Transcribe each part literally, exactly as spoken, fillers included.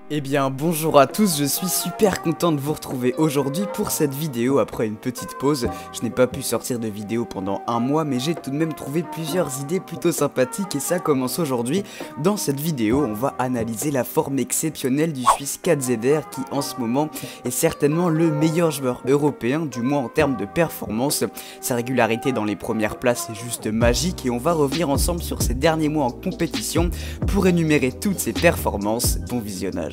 Eh bien bonjour à tous, je suis super content de vous retrouver aujourd'hui pour cette vidéo après une petite pause. Je n'ai pas pu sortir de vidéo pendant un mois mais j'ai tout de même trouvé plusieurs idées plutôt sympathiques et ça commence aujourd'hui. Dans cette vidéo on va analyser la forme exceptionnelle du Suisse KZR qui en ce moment est certainement le meilleur joueur européen, du moins en termes de performance. Sa régularité dans les premières places est juste magique et on va revenir ensemble sur ces derniers mois en compétition pour énumérer toutes ses performances. Bon visionnage.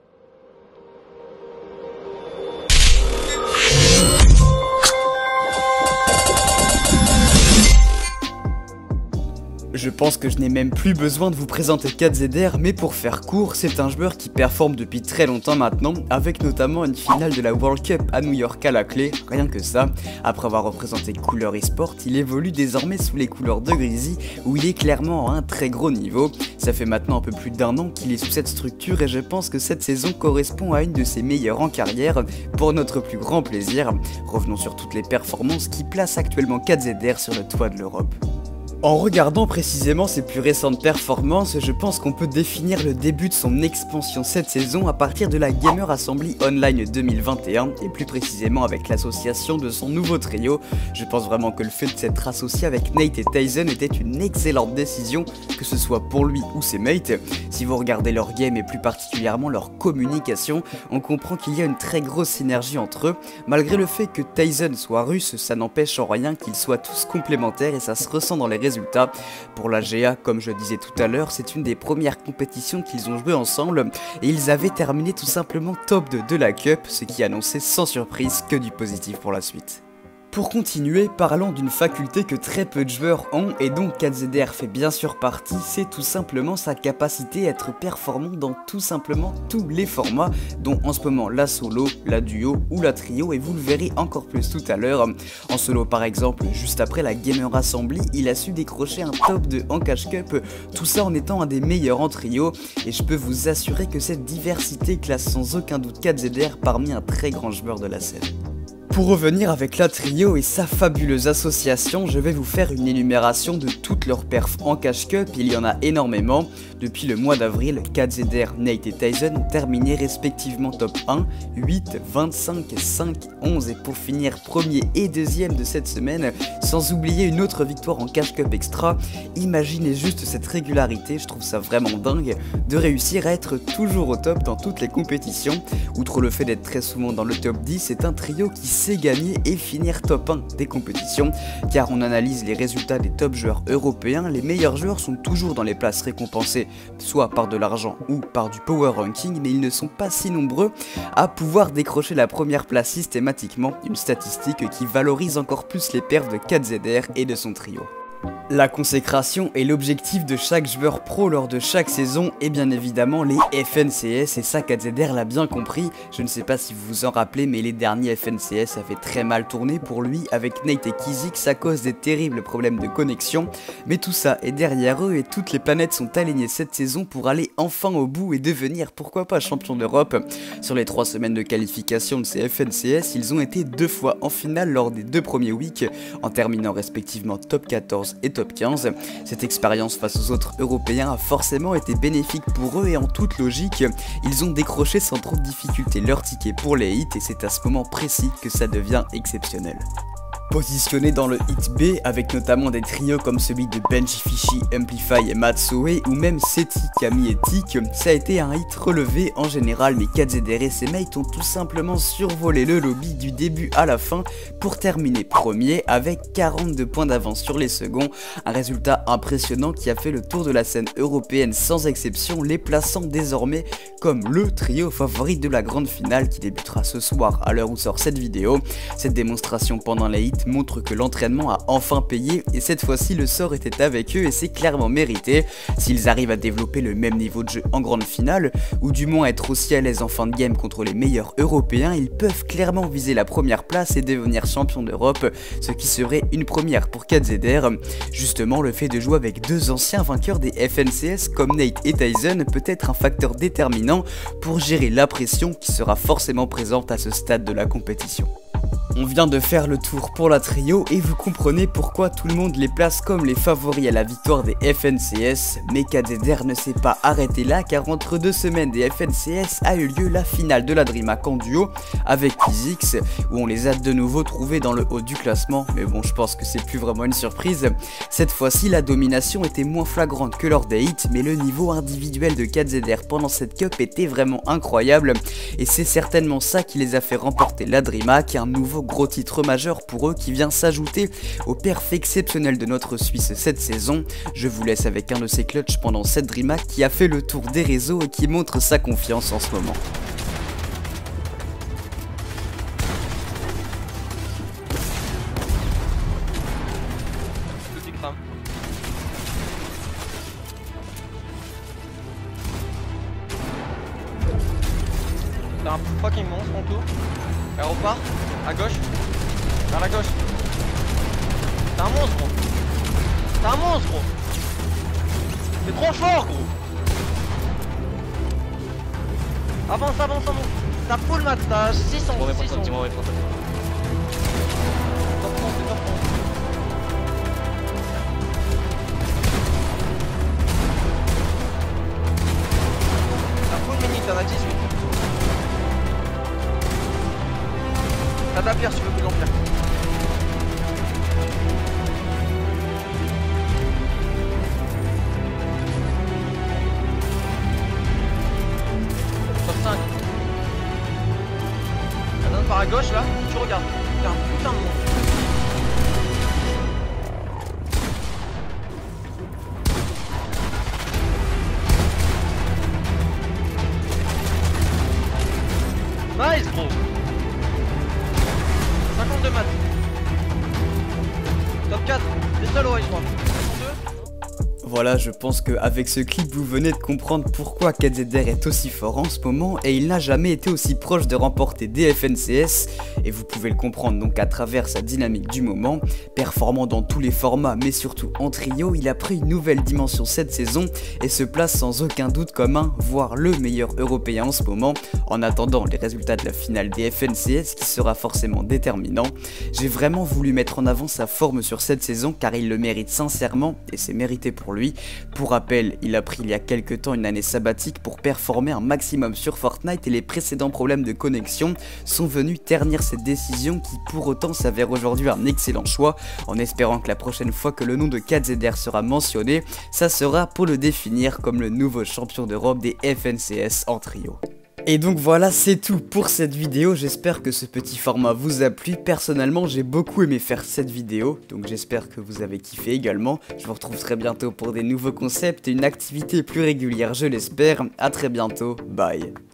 Je pense que je n'ai même plus besoin de vous présenter KZR, mais pour faire court, c'est un joueur qui performe depuis très longtemps maintenant, avec notamment une finale de la World Cup à New York à la clé, rien que ça. Après avoir représenté Couleur eSport, il évolue désormais sous les couleurs de Grizzly, où il est clairement à un très gros niveau. Ça fait maintenant un peu plus d'un an qu'il est sous cette structure et je pense que cette saison correspond à une de ses meilleures en carrière, pour notre plus grand plaisir. Revenons sur toutes les performances qui placent actuellement KZR sur le toit de l'Europe. En regardant précisément ses plus récentes performances, je pense qu'on peut définir le début de son expansion cette saison à partir de la Gamer Assembly Online deux mille vingt et un et plus précisément avec l'association de son nouveau trio. Je pense vraiment que le fait de s'être associé avec Nate et Tyson était une excellente décision, que ce soit pour lui ou ses mates. Si vous regardez leur game et plus particulièrement leur communication, on comprend qu'il y a une très grosse synergie entre eux. Malgré le fait que Tyson soit russe, ça n'empêche en rien qu'ils soient tous complémentaires et ça se ressent dans les résultats. Pour la G A, comme je disais tout à l'heure, c'est une des premières compétitions qu'ils ont joué ensemble et ils avaient terminé tout simplement top deux de la Cup, ce qui annonçait sans surprise que du positif pour la suite. Pour continuer, parlons d'une faculté que très peu de joueurs ont et dont KZR fait bien sûr partie, c'est tout simplement sa capacité à être performant dans tout simplement tous les formats, dont en ce moment la solo, la duo ou la trio, et vous le verrez encore plus tout à l'heure. En solo par exemple, juste après la Gamer Assembly, il a su décrocher un top deux en Cash Cup, tout ça en étant un des meilleurs en trio, et je peux vous assurer que cette diversité classe sans aucun doute KZR parmi un très grand joueur de la scène. Pour revenir avec la trio et sa fabuleuse association, je vais vous faire une énumération de toutes leurs perfs en Cash Cup, il y en a énormément. Depuis le mois d'avril, KZR, Nate et Tyson ont terminé respectivement top un, huit, vingt-cinq, cinq, onze et pour finir premier et deuxième de cette semaine, sans oublier une autre victoire en Cash Cup Extra. Imaginez juste cette régularité, je trouve ça vraiment dingue, de réussir à être toujours au top dans toutes les compétitions. Outre le fait d'être très souvent dans le top dix, c'est un trio qui sait gagner et finir top un des compétitions, car on analyse les résultats des top joueurs européens, les meilleurs joueurs sont toujours dans les places récompensées, soit par de l'argent ou par du power ranking, mais ils ne sont pas si nombreux à pouvoir décrocher la première place systématiquement, une statistique qui valorise encore plus les perfs de KZR et de son trio. La consécration est l'objectif de chaque joueur pro lors de chaque saison et bien évidemment les F N C S, et ça KZR l'a bien compris. Je ne sais pas si vous vous en rappelez mais les derniers F N C S avaient très mal tourné pour lui avec Nate et Kha'Zix à cause des terribles problèmes de connexion, mais tout ça est derrière eux et toutes les planètes sont alignées cette saison pour aller enfin au bout et devenir pourquoi pas champion d'Europe. Sur les trois semaines de qualification de ces F N C S, ils ont été deux fois en finale lors des deux premiers weeks en terminant respectivement top quatorze et top quinze. Cette expérience face aux autres européens a forcément été bénéfique pour eux et en toute logique, ils ont décroché sans trop de difficulté leur ticket pour les hits et c'est à ce moment précis que ça devient exceptionnel. Positionné dans le hit B, avec notamment des trios comme celui de Benji Fishy, Amplify et Matsoe, ou même Seti, Camille et Tik, ça a été un hit relevé en général, mais KZR et ses mates ont tout simplement survolé le lobby du début à la fin pour terminer premier avec quarante-deux points d'avance sur les seconds, un résultat impressionnant qui a fait le tour de la scène européenne sans exception, les plaçant désormais comme le trio favori de la grande finale qui débutera ce soir à l'heure où sort cette vidéo. Cette démonstration pendant les hits montre que l'entraînement a enfin payé et cette fois-ci le sort était avec eux et c'est clairement mérité. S'ils arrivent à développer le même niveau de jeu en grande finale, ou du moins être aussi à l'aise en fin de game contre les meilleurs européens, ils peuvent clairement viser la première place et devenir champion d'Europe, ce qui serait une première pour KZR. Justement, le fait de jouer avec deux anciens vainqueurs des F N C S comme Nate et Tyson peut être un facteur déterminant pour gérer la pression qui sera forcément présente à ce stade de la compétition. On vient de faire le tour pour la trio et vous comprenez pourquoi tout le monde les place comme les favoris à la victoire des F N C S, mais K Z R ne s'est pas arrêté là car entre deux semaines des F N C S a eu lieu la finale de la DreamHack en duo avec Physix où on les a de nouveau trouvés dans le haut du classement, mais bon je pense que c'est plus vraiment une surprise. Cette fois-ci la domination était moins flagrante que lors des hits, mais le niveau individuel de K Z R pendant cette cup était vraiment incroyable et c'est certainement ça qui les a fait remporter la DreamHack, un nouveau gros titre majeur pour eux qui vient s'ajouter au perf exceptionnel de notre Suisse cette saison. Je vous laisse avec un de ses clutches pendant cette DreamHack qui a fait le tour des réseaux et qui montre sa confiance en ce moment. C'est un fucking monstre en tout. Elle repart, à gauche, vers la gauche. C'est un monstre gros. C'est un monstre gros. C'est trop fort gros. Avance, avance, avance. T'as full mat, t'as six cents. six cents. T'as full mini, t'en as dix-huit. T'as de la pierre si tu veux plus l'empire. Top cinq. Elle donne par à gauche là, tu regardes. T'es un putain de monde. Nice bro. cinquante-deux maths. Top quatre. Les seuls au je crois. Voilà, je pense qu'avec ce clip, vous venez de comprendre pourquoi K Z R est aussi fort en ce moment et il n'a jamais été aussi proche de remporter des F N C S et vous pouvez le comprendre donc à travers sa dynamique du moment. Performant dans tous les formats mais surtout en trio, il a pris une nouvelle dimension cette saison et se place sans aucun doute comme un, voire le meilleur européen en ce moment, en attendant les résultats de la finale des F N C S qui sera forcément déterminant. J'ai vraiment voulu mettre en avant sa forme sur cette saison car il le mérite sincèrement et c'est mérité pour lui. Pour rappel, il a pris il y a quelques temps une année sabbatique pour performer un maximum sur Fortnite et les précédents problèmes de connexion sont venus ternir cette décision qui pour autant s'avère aujourd'hui un excellent choix, en espérant que la prochaine fois que le nom de K Z R sera mentionné, ça sera pour le définir comme le nouveau champion d'Europe des F N C S en trio. Et donc voilà, c'est tout pour cette vidéo, j'espère que ce petit format vous a plu. Personnellement, j'ai beaucoup aimé faire cette vidéo, donc j'espère que vous avez kiffé également. Je vous retrouve très bientôt pour des nouveaux concepts et une activité plus régulière, je l'espère. À très bientôt, bye.